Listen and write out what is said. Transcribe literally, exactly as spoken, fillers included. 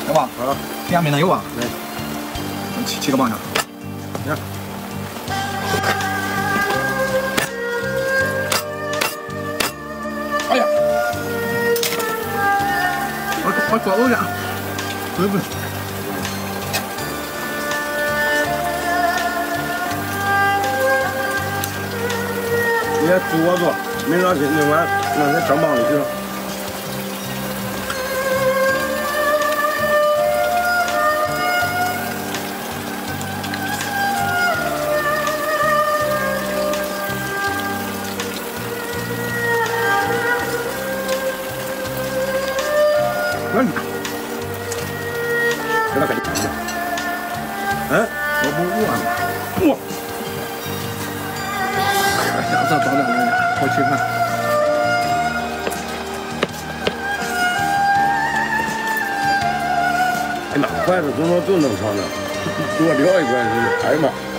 有吧？啊，两面的有吧？对。七七个棒下。你看。哎呀！我我抓住下，对不对？ 也煮我做，明早去另外弄些正棒里去。嗯，给他给你看一下。嗯，我不饿。哇！ 下次早点来点，好吃饭。哎妈，筷子怎么就弄长了？多撂一筷子，哎妈！